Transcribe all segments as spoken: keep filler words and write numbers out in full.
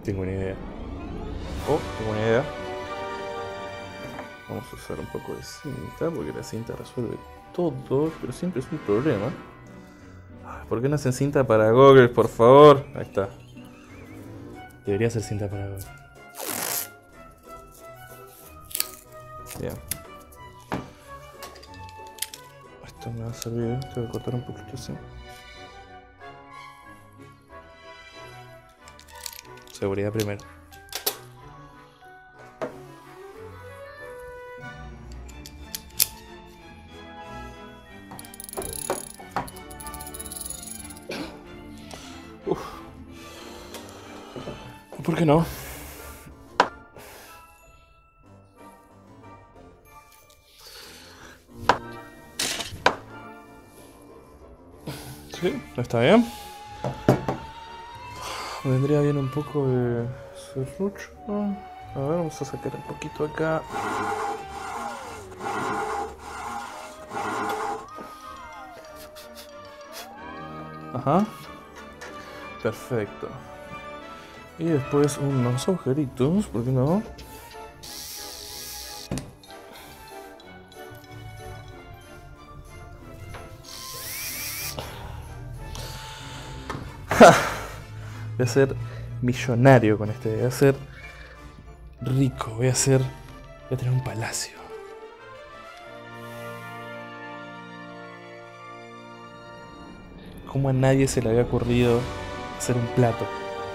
Tengo una idea. Oh, tengo una idea. Vamos a usar un poco de cinta, porque la cinta resuelve todo, pero siempre es un problema. ¿Por qué no hacen cinta para goggles, por favor? Ahí está. Debería ser cinta para goggles. Bien. Esto me va a servir. Tengo que cortar un poquito así. Seguridad primero. Uf. ¿Por qué no? Sí, está bien. Vendría bien un poco de serrucho. A ver, vamos a sacar un poquito acá. Ajá. Perfecto. Y después unos agujeritos, ¿por qué no? ¡Ja! Voy a ser millonario con este, voy a ser rico, voy a ser... voy a tener un palacio. ¿Cómo a nadie se le había ocurrido hacer un plato?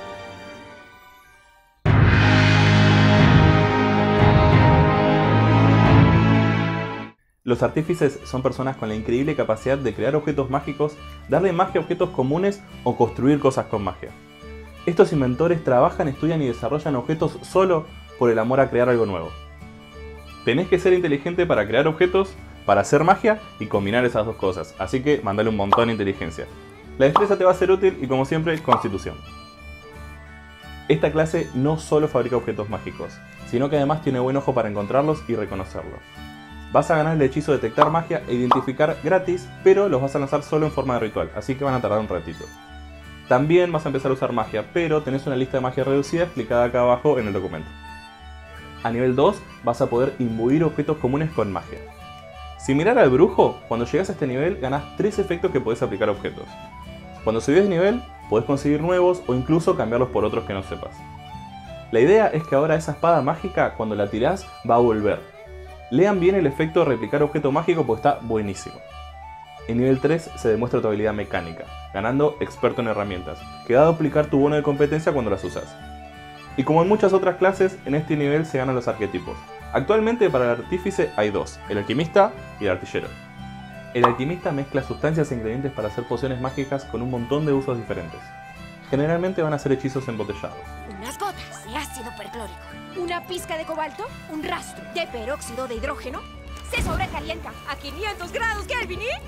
Los artífices son personas con la increíble capacidad de crear objetos mágicos, darle magia a objetos comunes o construir cosas con magia. Estos inventores trabajan, estudian y desarrollan objetos solo por el amor a crear algo nuevo. Tenés que ser inteligente para crear objetos, para hacer magia y combinar esas dos cosas, así que mandale un montón de inteligencia. La destreza te va a ser útil y, como siempre, constitución. Esta clase no solo fabrica objetos mágicos, sino que además tiene buen ojo para encontrarlos y reconocerlos. Vas a ganar el hechizo de detectar magia e identificar gratis, pero los vas a lanzar solo en forma de ritual, así que van a tardar un ratito. También vas a empezar a usar magia, pero tenés una lista de magia reducida explicada acá abajo en el documento. A nivel dos vas a poder imbuir objetos comunes con magia. Similar al brujo, cuando llegas a este nivel ganás tres efectos que podés aplicar a objetos. Cuando subís de nivel, podés conseguir nuevos o incluso cambiarlos por otros que no sepas. La idea es que ahora esa espada mágica, cuando la tirás, va a volver. Lean bien el efecto de replicar objeto mágico porque está buenísimo. En nivel tres se demuestra tu habilidad mecánica, ganando experto en herramientas, que va a duplicar tu bono de competencia cuando las usas. Y como en muchas otras clases, en este nivel se ganan los arquetipos. Actualmente para el artífice hay dos, el alquimista y el artillero. El alquimista mezcla sustancias e ingredientes para hacer pociones mágicas con un montón de usos diferentes. Generalmente van a ser hechizos embotellados. Unas gotas de ácido perclórico, una pizca de cobalto, un rastro de peróxido de hidrógeno. Se sobrecalienta a quinientos grados Kelvin y...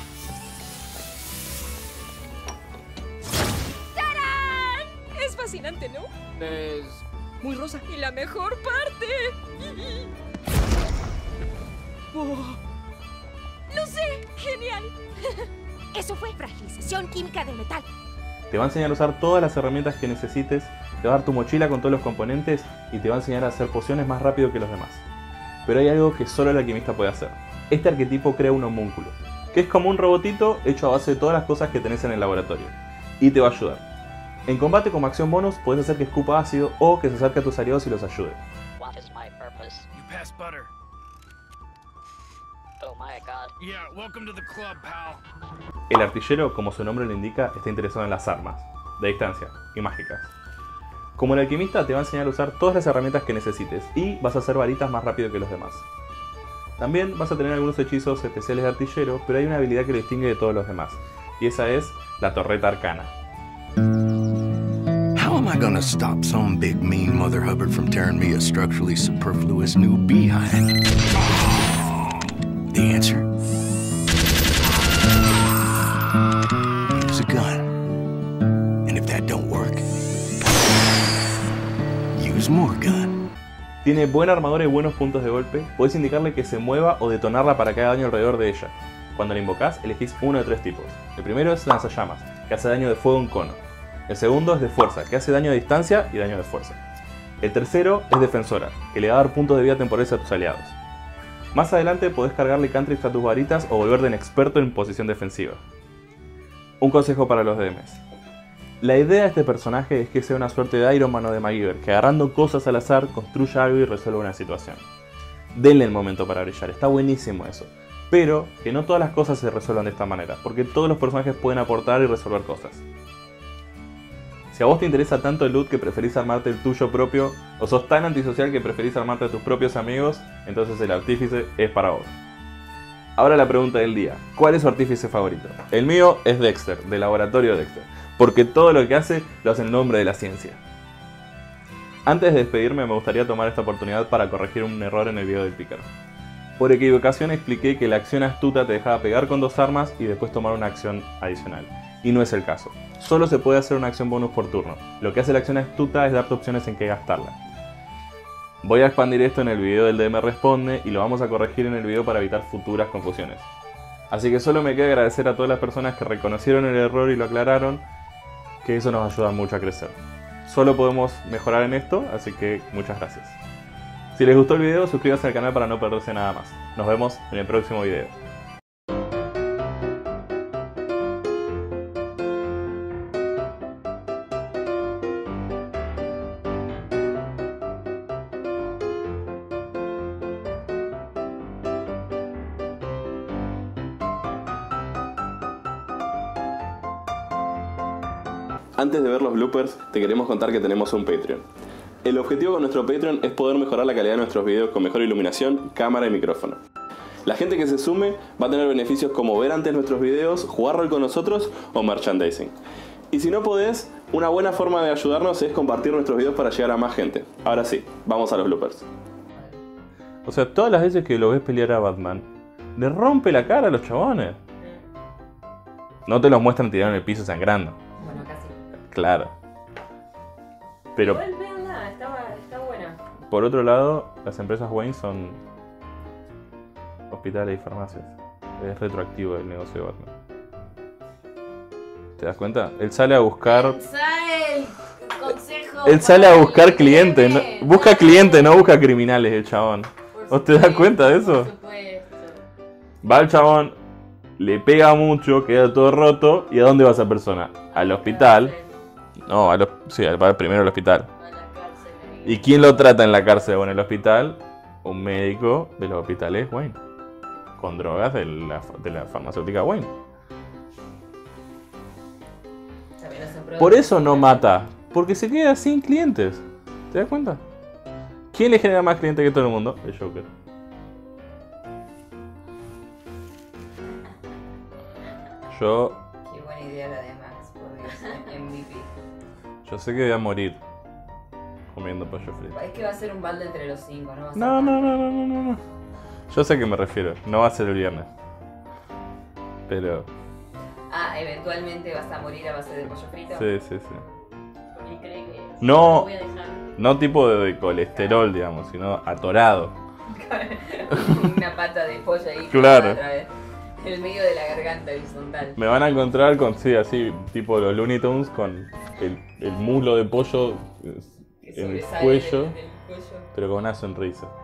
¡tarán! Es fascinante, ¿no? Es muy rosa. Y la mejor parte... oh. ¡Lo sé! ¡Genial! Eso fue fragilización química del metal. Te va a enseñar a usar todas las herramientas que necesites, te va a dar tu mochila con todos los componentes y te va a enseñar a hacer pociones más rápido que los demás. Pero hay algo que solo el alquimista puede hacer. Este arquetipo crea un homúnculo, que es como un robotito hecho a base de todas las cosas que tenés en el laboratorio, y te va a ayudar. En combate como acción bonus, puedes hacer que escupa ácido o que se acerque a tus aliados y los ayude. What is my purpose? You pass butter. Oh my god. Yeah, welcome to the club, pal. El artillero, como su nombre lo indica, está interesado en las armas, de distancia y mágicas. Como el alquimista, te va a enseñar a usar todas las herramientas que necesites y vas a hacer varitas más rápido que los demás. También vas a tener algunos hechizos especiales de artillero, pero hay una habilidad que lo distingue de todos los demás, y esa es la torreta arcana. How am I gonna stop some big mean Mother Hubbard from tearing me a structurally superfluous new behind? The answer? Use a gun. And if that don't work, use more gun. Tiene buena armadura y buenos puntos de golpe. Podés indicarle que se mueva o detonarla para que haga daño alrededor de ella. Cuando la invocás, elegís uno de tres tipos. El primero es lanzallamas, que hace daño de fuego en cono. El segundo es de fuerza, que hace daño a distancia y daño de fuerza. El tercero es defensora, que le va a dar puntos de vida temporales a tus aliados. Más adelante podés cargarle cantrips a tus varitas o volverte un experto en posición defensiva. Un consejo para los D Ms. La idea de este personaje es que sea una suerte de Iron Man o de MacGyver, que agarrando cosas al azar construya algo y resuelva una situación. Denle el momento para brillar, está buenísimo eso. Pero que no todas las cosas se resuelvan de esta manera, porque todos los personajes pueden aportar y resolver cosas. Si a vos te interesa tanto el loot que preferís armarte el tuyo propio, o sos tan antisocial que preferís armarte a tus propios amigos, entonces el artífice es para vos. Ahora la pregunta del día, ¿cuál es su artífice favorito? El mío es Dexter, del laboratorio Dexter, porque todo lo que hace lo hace en nombre de la ciencia. Antes de despedirme me gustaría tomar esta oportunidad para corregir un error en el video del pícaro. Por equivocación expliqué que la acción astuta te dejaba pegar con dos armas y después tomar una acción adicional. Y no es el caso. Solo se puede hacer una acción bonus por turno. Lo que hace la acción astuta es darte opciones en qué gastarla. Voy a expandir esto en el video del D M Responde y lo vamos a corregir en el video para evitar futuras confusiones. Así que solo me queda agradecer a todas las personas que reconocieron el error y lo aclararon, que eso nos ayuda mucho a crecer. Solo podemos mejorar en esto, así que muchas gracias. Si les gustó el video, suscríbanse al canal para no perderse nada más. Nos vemos en el próximo video. Antes de ver los bloopers, te queremos contar que tenemos un Patreon. El objetivo con nuestro Patreon es poder mejorar la calidad de nuestros videos con mejor iluminación, cámara y micrófono. La gente que se sume va a tener beneficios como ver antes nuestros videos, jugar rol con nosotros o merchandising. Y si no podés, una buena forma de ayudarnos es compartir nuestros videos para llegar a más gente. Ahora sí, vamos a los bloopers. O sea, todas las veces que lo ves pelear a Batman, le rompe la cara a los chabones. No te los muestran tirado en el piso sangrando. Bueno, casi. Claro. Pero Igual véanla, está, está buena. por otro lado, las empresas Wayne son hospitales y farmacias. Es retroactivo el negocio de Batman. ¿Te das cuenta? Él sale a buscar... Sale consejo. Él sale a buscar clientes. No, busca clientes, no busca criminales el chabón. ¿Vos te das cuenta de eso? Por supuesto. Va el chabón, le pega mucho, queda todo roto. ¿Y a dónde va esa persona? Al hospital. No, a los, sí, va primero al hospital. A la cárcel. ¿Y quién lo trata en la cárcel o en el hospital? Un médico de los hospitales Wayne. Con drogas de la, de la farmacéutica Wayne. Por eso no mata. Porque se queda sin clientes. ¿Te das cuenta? ¿Quién le genera más clientes que todo el mundo? El Joker. Yo... Qué buena idea la de Max, por Dios. M V P. Yo sé que voy a morir comiendo pollo frito. Es que va a ser un balde entre los cinco, ¿no? Va a ser No, tan- no, no, no, no, no, no. Yo sé a qué me refiero. No va a ser el viernes. Pero... Ah, eventualmente vas a morir a base de pollo frito. Sí, sí, sí. Porque cree que No. lo voy a dejar No tipo de, de colesterol, digamos, sino atorado. una pata de pollo ahí. Claro. Otra vez. En el medio de la garganta horizontal. Me van a encontrar con, sí, así, tipo los Looney Tunes, con el, el muslo de pollo eh, Que en el sobresale cuello, del- del cuello. pero con una sonrisa.